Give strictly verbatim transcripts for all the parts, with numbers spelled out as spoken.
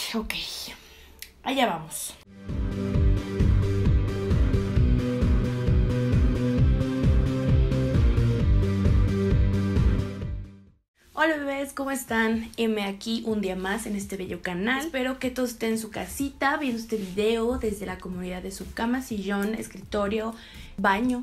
ok, allá vamos. Hola bebés, ¿cómo están? Heme aquí un día más en este bello canal. Espero que todos estén en su casita viendo este video desde la comodidad de su cama, sillón, escritorio, baño.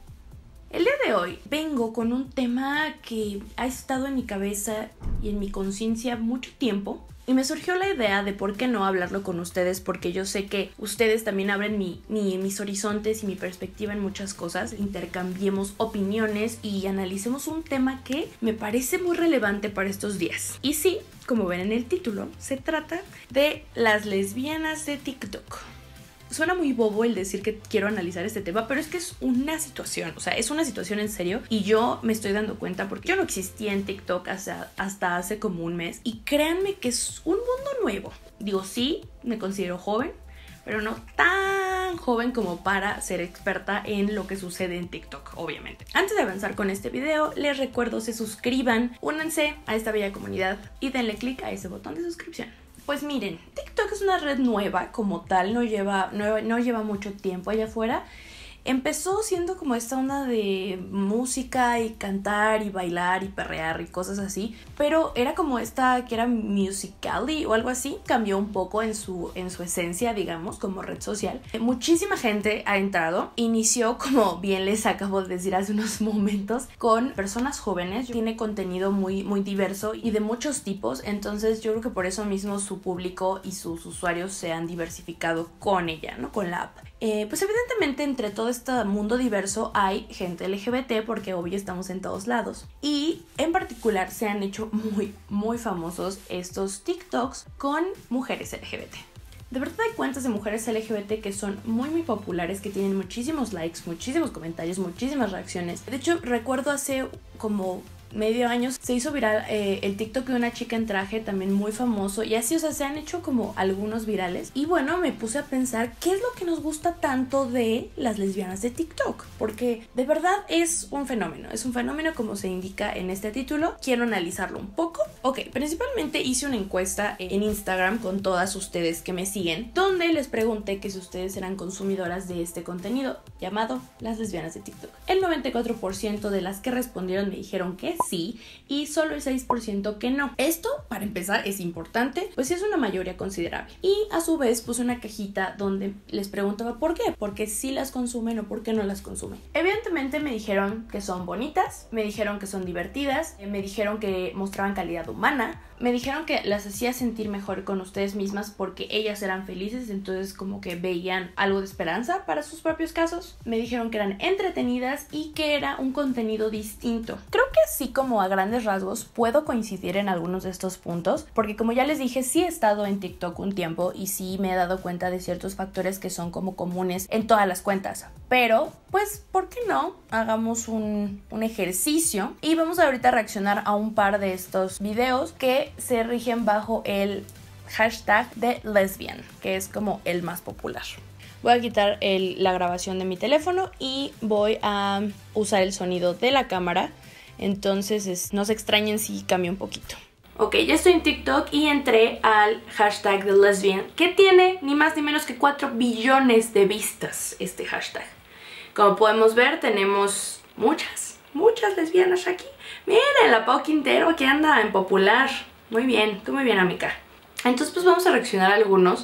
El día de hoy vengo con un tema que ha estado en mi cabeza y en mi conciencia mucho tiempo. Y me surgió la idea de por qué no hablarlo con ustedes, porque yo sé que ustedes también abren mi, mi, mis horizontes y mi perspectiva en muchas cosas. Intercambiemos opiniones y analicemos un tema que me parece muy relevante para estos días. Y sí, como ven en el título, se trata de las lesbianas de TikTok. Suena muy bobo el decir que quiero analizar este tema, pero es que es una situación, o sea, es una situación en serio y yo me estoy dando cuenta porque yo no existía en TikTok hasta, hasta hace como un mes y créanme que es un mundo nuevo. Digo, sí, me considero joven, pero no tan joven como para ser experta en lo que sucede en TikTok, obviamente. Antes de avanzar con este video, les recuerdo se suscriban, únanse a esta bella comunidad y denle click a ese botón de suscripción. Pues miren, TikTok es una red nueva como tal, no lleva, no, no lleva mucho tiempo allá afuera. Empezó siendo como esta onda de música y cantar y bailar y perrear y cosas así, pero era como esta que era Musical.ly o algo así. Cambió un poco en su, en su esencia, digamos, como red social. Muchísima gente ha entrado, inició, como bien les acabo de decir hace unos momentos, con personas jóvenes. Tiene contenido muy, muy diverso y de muchos tipos, entonces yo creo que por eso mismo su público y sus usuarios se han diversificado con ella, ¿no? Con la app. Eh, pues evidentemente entre todo este mundo diverso hay gente L G B T porque obvio estamos en todos lados y en particular se han hecho muy muy famosos estos TikToks con mujeres L G B T. De verdad hay cuentas de mujeres L G B T que son muy muy populares, que tienen muchísimos likes, muchísimos comentarios, muchísimas reacciones. De hecho recuerdo hace como medio año se hizo viral eh, el TikTok de una chica en traje también muy famoso y así, o sea, se han hecho como algunos virales y bueno, me puse a pensar qué es lo que nos gusta tanto de las lesbianas de TikTok, porque de verdad es un fenómeno, es un fenómeno como se indica en este título. Quiero analizarlo un poco. Ok, principalmente hice una encuesta en Instagram con todas ustedes que me siguen, donde les pregunté que si ustedes eran consumidoras de este contenido llamado las lesbianas de TikTok. El noventa y cuatro por ciento de las que respondieron me dijeron que sí y solo el seis por ciento que no. Esto, para empezar, es importante, pues es una mayoría considerable. Y a su vez puse una cajita donde les preguntaba por qué, porque sí las consumen o por qué no las consumen. Evidentemente me dijeron que son bonitas, me dijeron que son divertidas, me dijeron que mostraban calidad humana, me dijeron que las hacía sentir mejor con ustedes mismas porque ellas eran felices, entonces como que veían algo de esperanza para sus propios casos. Me dijeron que eran entretenidas y que era un contenido distinto. Creo que sí, como a grandes rasgos puedo coincidir en algunos de estos puntos, porque como ya les dije, sí he estado en TikTok un tiempo y sí me he dado cuenta de ciertos factores que son como comunes en todas las cuentas. Pero, pues, ¿por qué no? Hagamos un, un ejercicio y vamos ahorita a reaccionar a un par de estos videos que se rigen bajo el hashtag de lesbian, que es como el más popular. Voy a quitar el, la grabación de mi teléfono y voy a usar el sonido de la cámara. Entonces es, no se extrañen si cambia un poquito. Ok, ya estoy en TikTok y entré al hashtag de lesbian, que tiene ni más ni menos que cuatro billones de vistas este hashtag. Como podemos ver, tenemos muchas, muchas lesbianas aquí. Miren, la Pau Quintero que anda en popular. Muy bien, tú muy bien, amiga. Entonces pues vamos a reaccionar a algunos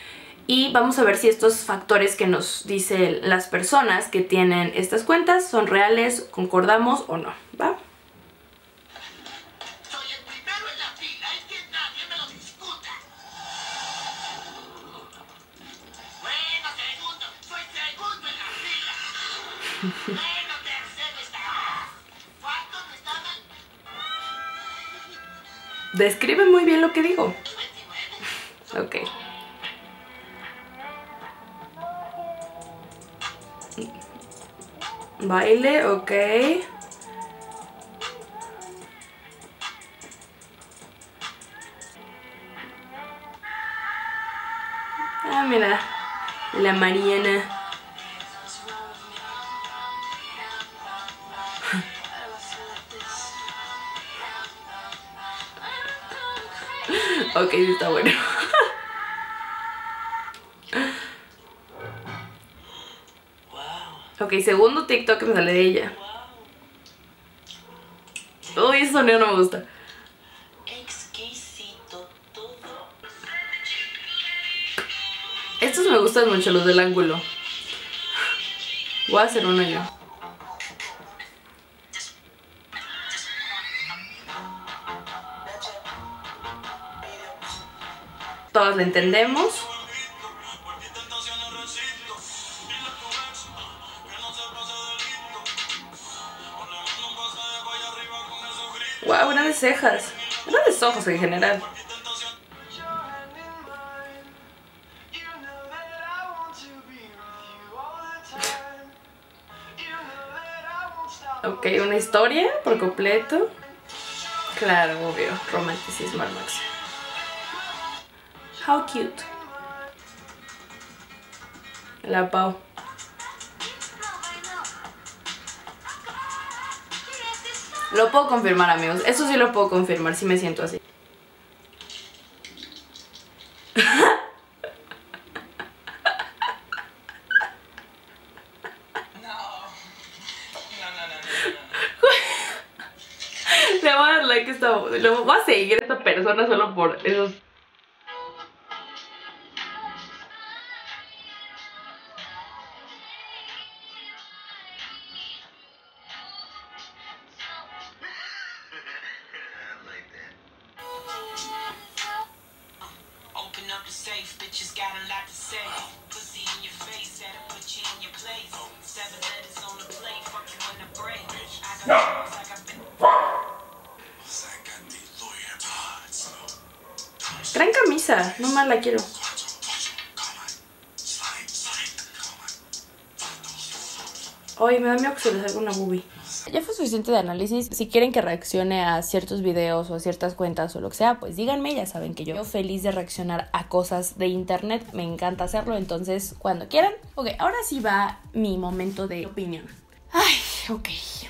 y vamos a ver si estos factores que nos dicen las personas que tienen estas cuentas son reales, concordamos o no, ¿va? Soy el primero en la fila y que nadie me lo discuta. Bueno, segundo, soy segundo en la fila. Bueno, tercero está. ¿Cuántos me estaban? Describe muy bien lo que digo. Ok. Baile, ok. Ah, mira. La Mariana. Ok, sí está bueno. Ok, segundo TikTok que me sale de ella. Uy, ese sonido no me gusta. Exquisito todo. Estos me gustan mucho, los del ángulo. Voy a hacer uno yo. Todos lo entendemos. Wow, grandes cejas. Grandes ojos en general. Ok, una historia por completo. Claro, obvio. Romanticismo al máximo. How cute. La Pau. Lo puedo confirmar, amigos. Eso sí lo puedo confirmar si me siento así. Le voy a dar like a esta... Le voy a seguir a esta persona solo por esos... Open up the safe, bitches got a lot to say. Pussy in your face, that'll put you in your place. Seven letters on the plate, fuck you in the brain. I got like I've been. Gran camisa, no más la quiero. Ay, me da miedo que se les salga una boobie. Ya fue suficiente de análisis. Si quieren que reaccione a ciertos videos o a ciertas cuentas o lo que sea, pues díganme. Ya saben que yo feliz de reaccionar a cosas de internet. Me encanta hacerlo, entonces cuando quieran. Ok, ahora sí va mi momento de opinión. Ay, ok.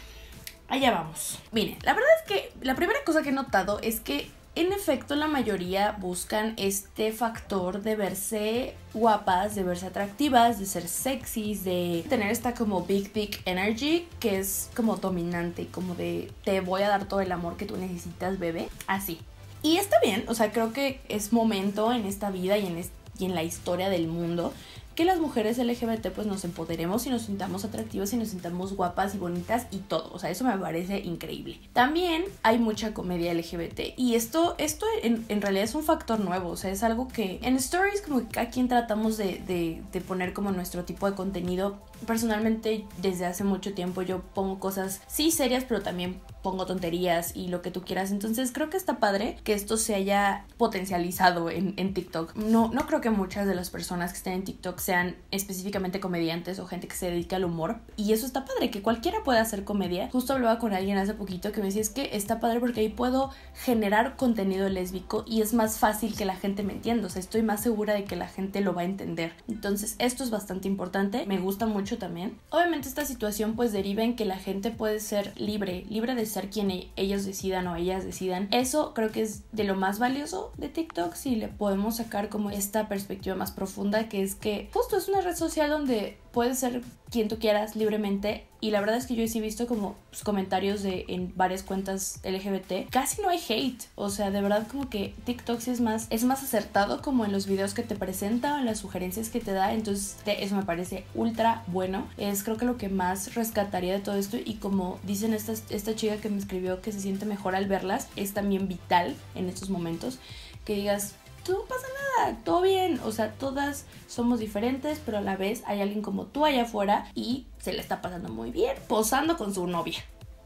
Allá vamos. Miren, la verdad es que la primera cosa que he notado es que en efecto la mayoría buscan este factor de verse guapas, de verse atractivas, de ser sexys, de tener esta como big big energy que es como dominante, como de te voy a dar todo el amor que tú necesitas, bebé, así. Y está bien, o sea, creo que es momento en esta vida y en, est- y en la historia del mundo que las mujeres L G B T pues nos empoderemos y nos sintamos atractivas y nos sintamos guapas y bonitas y todo. O sea, eso me parece increíble. También hay mucha comedia L G B T y esto, esto en, en realidad es un factor nuevo. O sea, es algo que en Stories como que cada quien tratamos de, de, de poner como nuestro tipo de contenido. Personalmente desde hace mucho tiempo yo pongo cosas sí serias, pero también pongo tonterías y lo que tú quieras. Entonces creo que está padre que esto se haya potencializado en, en TikTok. No, no creo que muchas de las personas que estén en TikTok sean específicamente comediantes o gente que se dedica al humor. Y eso está padre, que cualquiera pueda hacer comedia. Justo hablaba con alguien hace poquito que me decía, es que está padre porque ahí puedo generar contenido lésbico y es más fácil que la gente me entienda. O sea, estoy más segura de que la gente lo va a entender. Entonces esto es bastante importante. Me gusta mucho también. Obviamente esta situación pues deriva en que la gente puede ser libre, libre de ser quien ellos decidan o ellas decidan. Eso creo que es de lo más valioso de TikTok, si le podemos sacar como esta perspectiva más profunda, que es que justo es una red social donde puedes ser quien tú quieras libremente. Y la verdad es que yo sí he visto como pues, comentarios de en varias cuentas L G B T. Casi no hay hate. O sea, de verdad como que TikTok sí es más, es más acertado como en los videos que te presenta, en las sugerencias que te da. Entonces te, eso me parece ultra bueno. Es creo que lo que más rescataría de todo esto. Y como dicen esta, esta chica que me escribió que se siente mejor al verlas, es también vital en estos momentos que digas, no pasa nada, todo bien, o sea, todas somos diferentes, pero a la vez hay alguien como tú allá afuera y se le está pasando muy bien, posando con su novia.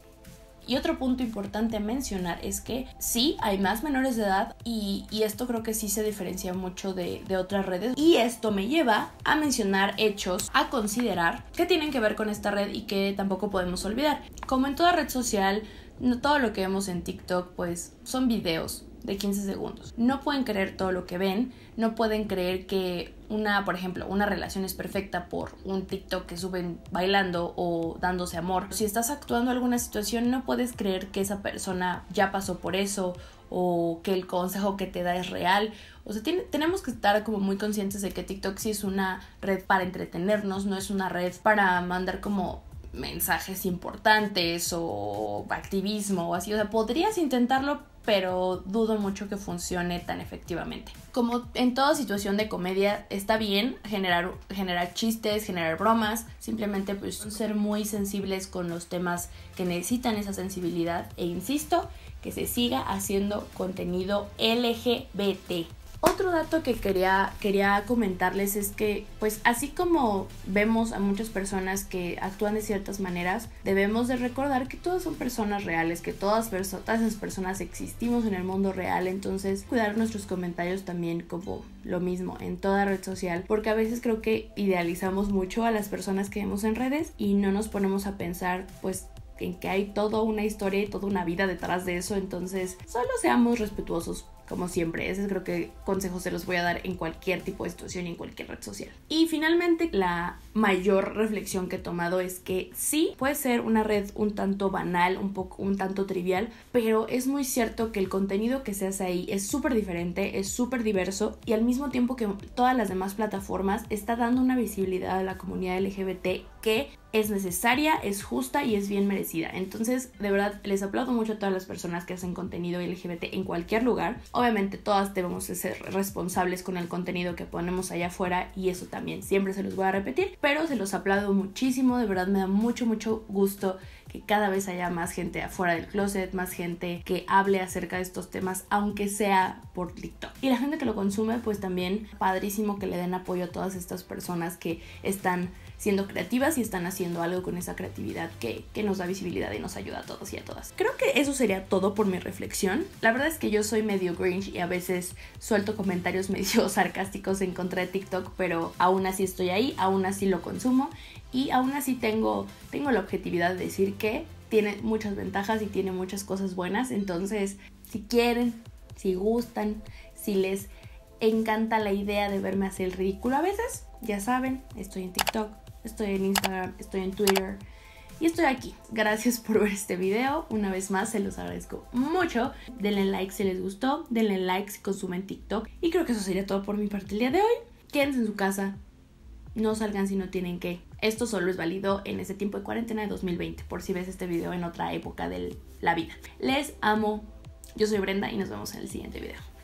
Y otro punto importante a mencionar es que sí, hay más menores de edad y, y esto creo que sí se diferencia mucho de, de otras redes. Y esto me lleva a mencionar hechos a considerar que tienen que ver con esta red y que tampoco podemos olvidar. Como en toda red social, no todo lo que vemos en TikTok pues son videos de quince segundos. No pueden creer todo lo que ven, no pueden creer que una, por ejemplo, una relación es perfecta por un TikTok que suben bailando o dándose amor. Si estás actuando alguna situación, no puedes creer que esa persona ya pasó por eso o que el consejo que te da es real. O sea, tiene, tenemos que estar como muy conscientes de que TikTok sí es una red para entretenernos, no es una red para mandar como mensajes importantes o activismo o así. O sea, podrías intentarlo, pero dudo mucho que funcione tan efectivamente. Como en toda situación de comedia, está bien generar, generar chistes, generar bromas, simplemente pues ser muy sensibles con los temas que necesitan esa sensibilidad, e insisto, que se siga haciendo contenido L G B T. Otro dato que quería, quería comentarles es que, pues así como vemos a muchas personas que actúan de ciertas maneras, debemos de recordar que todas son personas reales, que todas, perso- todas esas personas existimos en el mundo real. Entonces, cuidar nuestros comentarios también como lo mismo en toda red social, porque a veces creo que idealizamos mucho a las personas que vemos en redes y no nos ponemos a pensar, pues, en que hay toda una historia y toda una vida detrás de eso. Entonces, solo seamos respetuosos, como siempre. Ese creo que consejos se los voy a dar en cualquier tipo de situación y en cualquier red social. Y finalmente, la mayor reflexión que he tomado es que sí, puede ser una red un tanto banal, un poco, un tanto trivial, pero es muy cierto que el contenido que se hace ahí es súper diferente, es súper diverso, y al mismo tiempo que todas las demás plataformas está dando una visibilidad a la comunidad L G B T que es necesaria, es justa y es bien merecida. Entonces, de verdad, les aplaudo mucho a todas las personas que hacen contenido L G B T en cualquier lugar. Obviamente, todas debemos de ser responsables con el contenido que ponemos allá afuera, y eso también siempre se los voy a repetir, pero se los aplaudo muchísimo. De verdad, me da mucho, mucho gusto que cada vez haya más gente afuera del closet, más gente que hable acerca de estos temas, aunque sea por TikTok. Y la gente que lo consume, pues también padrísimo que le den apoyo a todas estas personas que están siendo creativas y están haciendo algo con esa creatividad que, que nos da visibilidad y nos ayuda a todos y a todas. Creo que eso sería todo por mi reflexión. La verdad es que yo soy medio Grinch y a veces suelto comentarios medio sarcásticos en contra de TikTok, pero aún así estoy ahí, aún así lo consumo, y aún así tengo, tengo la objetividad de decir que tiene muchas ventajas y tiene muchas cosas buenas. Entonces, si quieren, si gustan, si les encanta la idea de verme hacer el ridículo a veces, ya saben, estoy en TikTok, estoy en Instagram, estoy en Twitter y estoy aquí. Gracias por ver este video. Una vez más, se los agradezco mucho. Denle like si les gustó, denle like si consumen TikTok. Y creo que eso sería todo por mi parte el día de hoy. Quédense en su casa, no salgan si no tienen que. Esto solo es válido en este tiempo de cuarentena de dos mil veinte, por si ves este video en otra época de la vida. Les amo. Yo soy Brenda y nos vemos en el siguiente video.